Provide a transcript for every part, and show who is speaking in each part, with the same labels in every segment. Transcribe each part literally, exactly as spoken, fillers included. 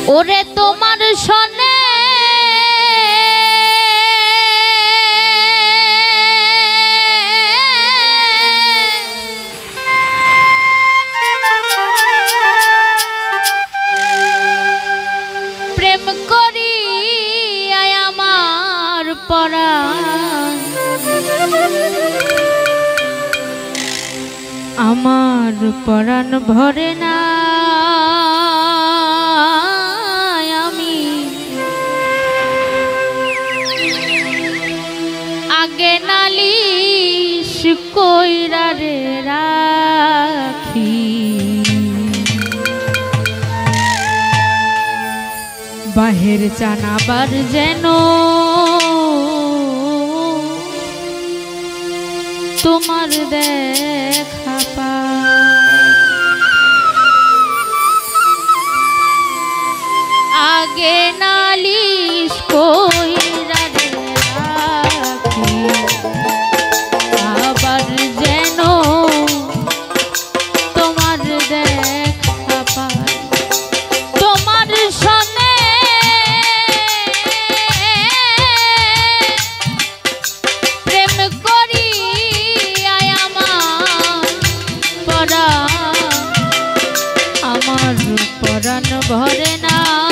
Speaker 1: ওরে তোমার সনে প্রেম করি আমার পরাণ আমার পরাণ ভরে না আমি আগে নালিশ কইরা রে রাখি বাহির জানাবার যেন তোমার দেখা পা আগে নালিশ কইরা রে রাখি আবার যেন তোমার দেখা পাই তোমার সনে প্রেম করি আয় আমার পরাণ আমার পরাণ ভরে না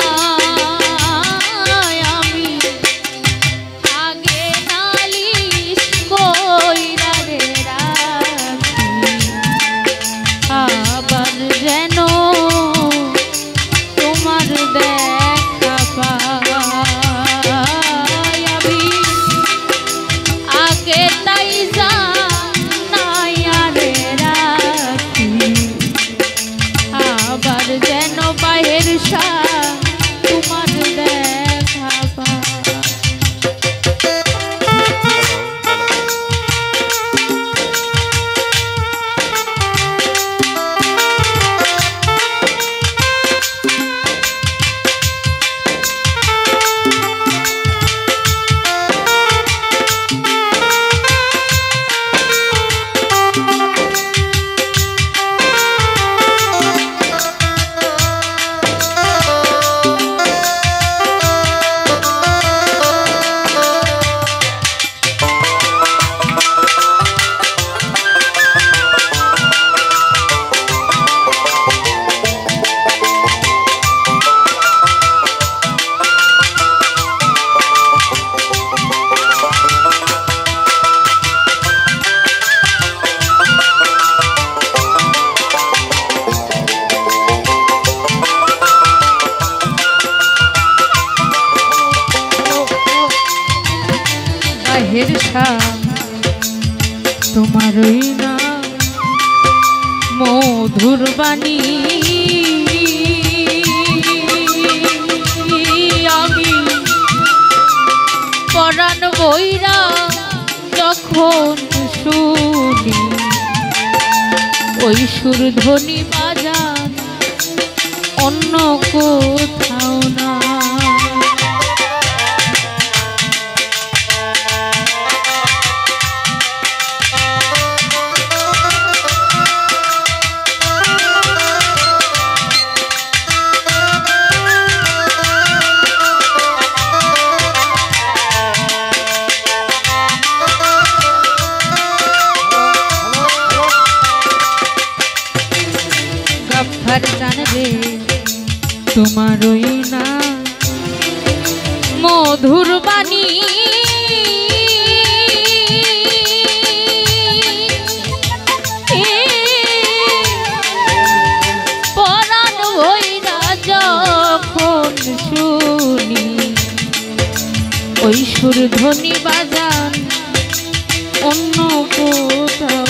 Speaker 1: তোমারই না মধুর বাণী আমি পরাণ বইরা যখন শুনি ওই সুর ধ্বনি বাজান অন্য কোথাও না জানবে তোমারই না মধুর বাণী পরাণ হইরা যখন শুনি ওই সুর ধ্বনি বাজান অন্য কোথাও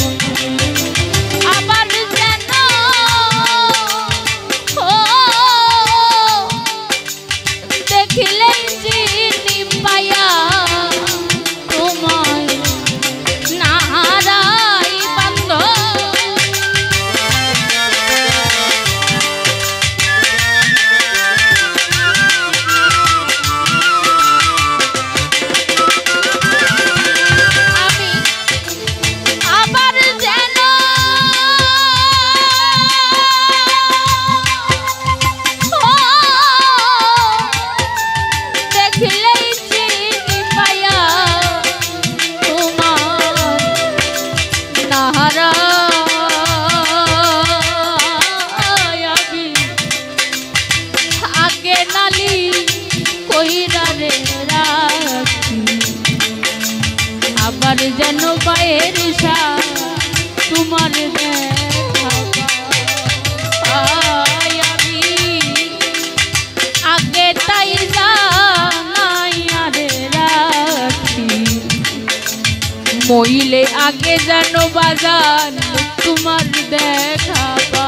Speaker 1: মইলে আগে জানো বাজান তোমার দেখা পা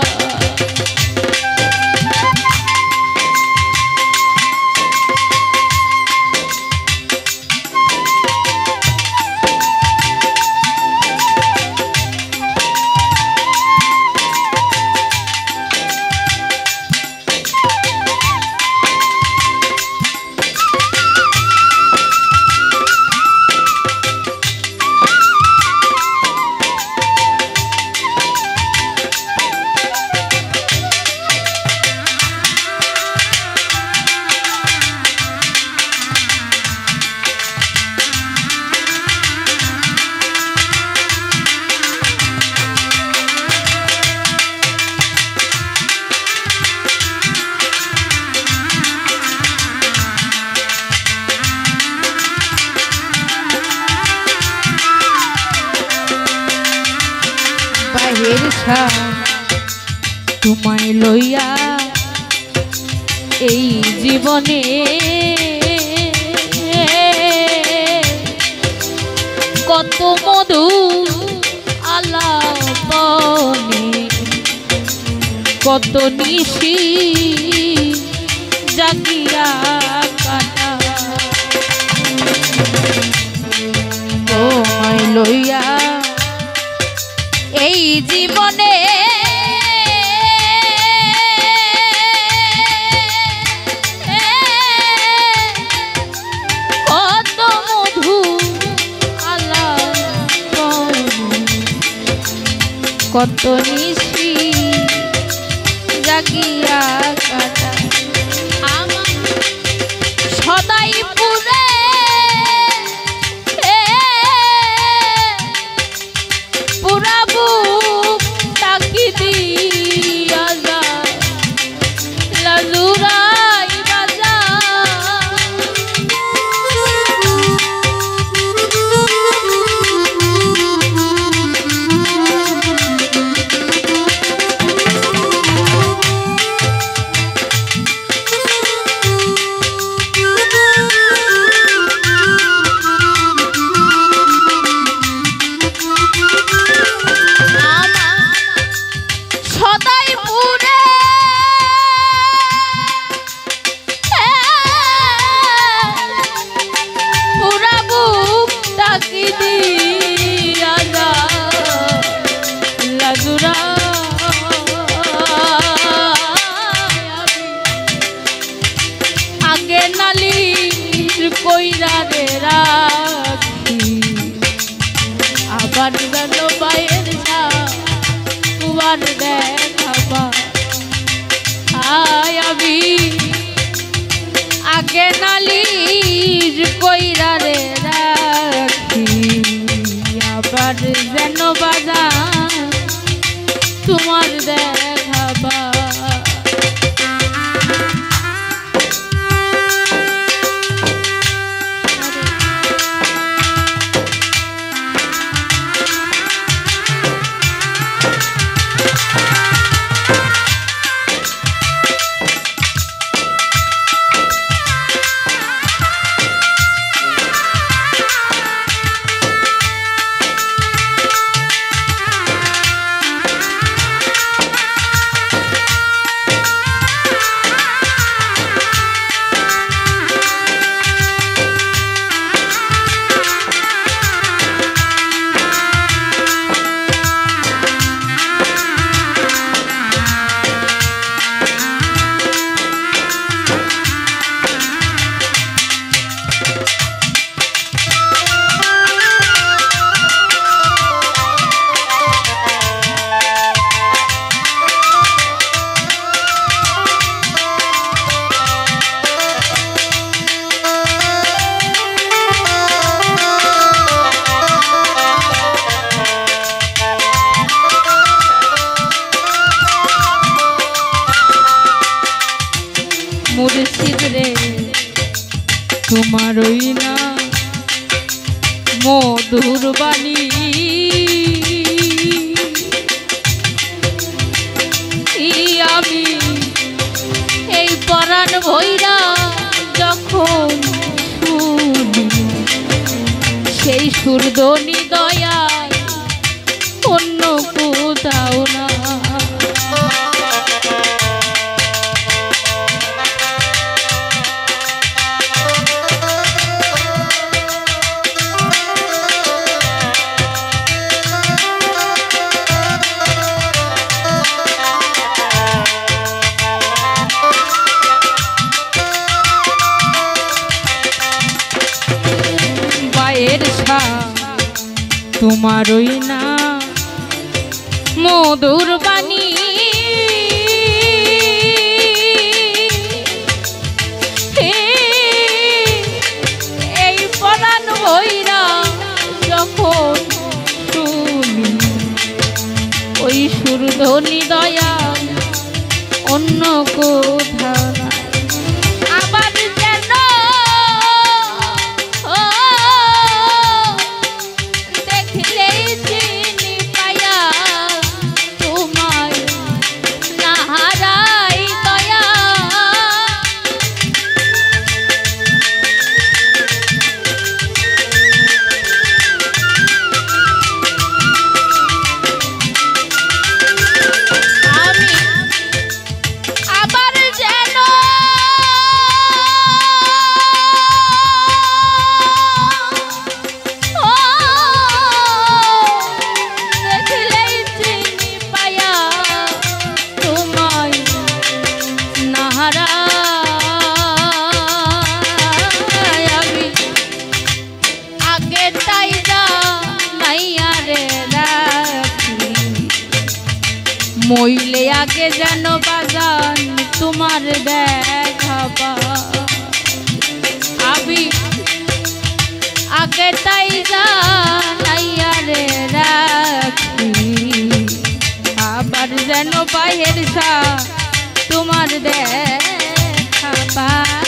Speaker 1: তোমায় লইয়া এই জীবনে কত মধু আলাপনে কত নিশি জাগিয়া কাটা তোমায় লইয়া এই জীবনে কত মধু আলাপ কত নিশি জাগিয়া কাটা আমার সদাই পুরে আবার যেন বাইয়ের তোমার দেখাবা আয় আমি আগে নালিশ কইরা রে রাখি আবার যেন বাজা তোমার দেখাবা মুর্শিদ রে তোমারই না মধুর বাণী আমি এই পরাণ ভৈরা যখন শুনি সেই সুরধনি দয়াল অন্য কোথাও না। তোমারই না মধুর বাণী এই পরাণ বইরা যখন শুনি ওই সুরধনি দয়াল অন্য কোথাও না। আবার যেন মইলে আগে যেন বাজান তোমার দেখা আমি আগে তাই জানাইয়া রে রাখি আবার যেন বাহির সা তোমার দেখা পা।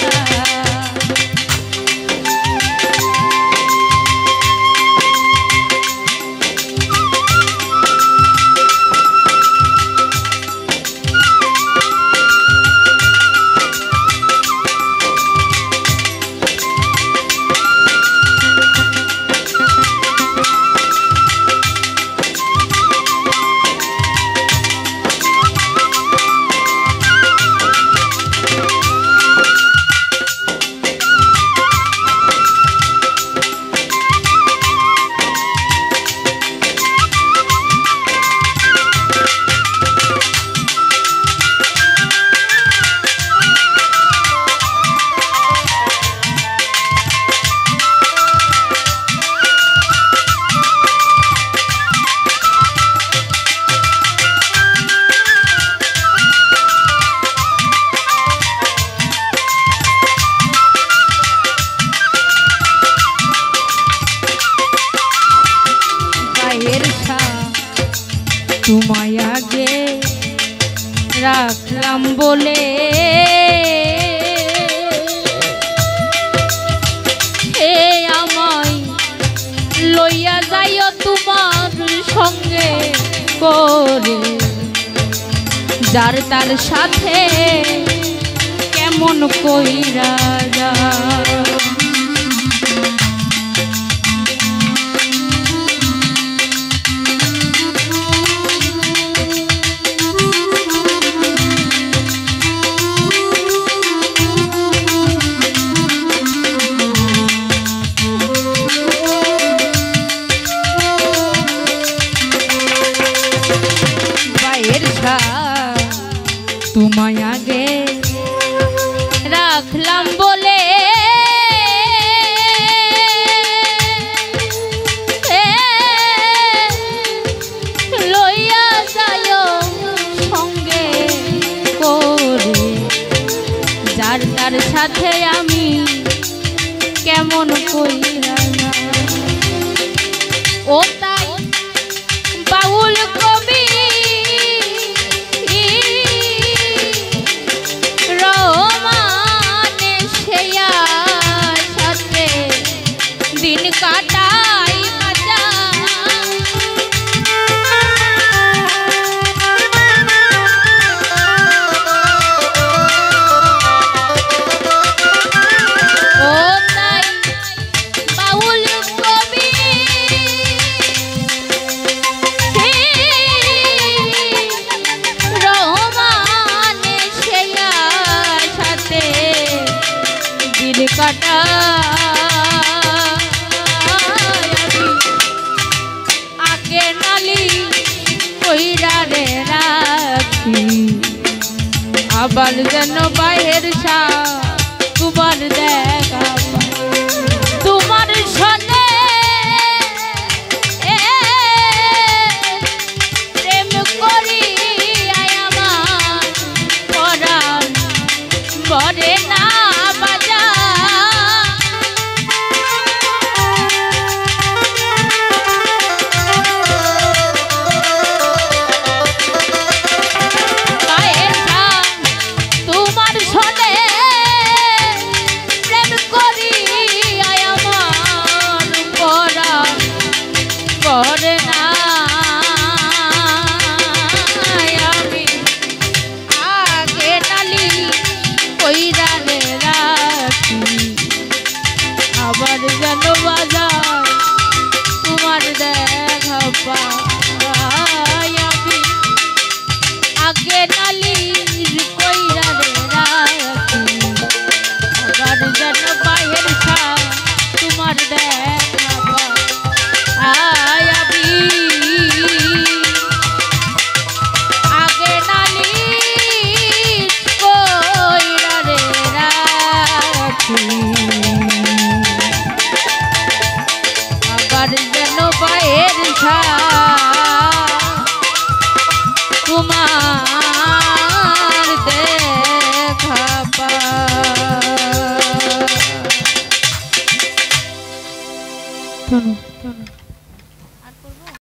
Speaker 1: তোমায় আগে রাখলাম বলে হে আমায় লইয়া যাইও তোমার সঙ্গে করে যার তার সাথে কেমন কইরা যা তোমায় আগে রাখলাম বলে লইয়া যাইও সঙ্গে করে যার তার সাথে আমি কেমন কইরা না। ও তাই বাউল কবি দিন কাটাই মজা ও তাই বাউল কবি কাটা আগে নালি কইরা রে রাখি আবার যেন বাইরের সা তোমার দেখা তোমার সনে প্রেম করি আমার পরাণ বরে না বাজা তোমার সনে প্রেম করি আমার পরাণ বরে না আমি আগে নালি কইরা রে রাখি আবার যেন বাজার তোমার দেখা পাই আমি আগে নালি কইরা রে রাখি আবার যেন বাইরের সা তোমার দেখা পাই আমি আগে নালি কইরা রে রাখি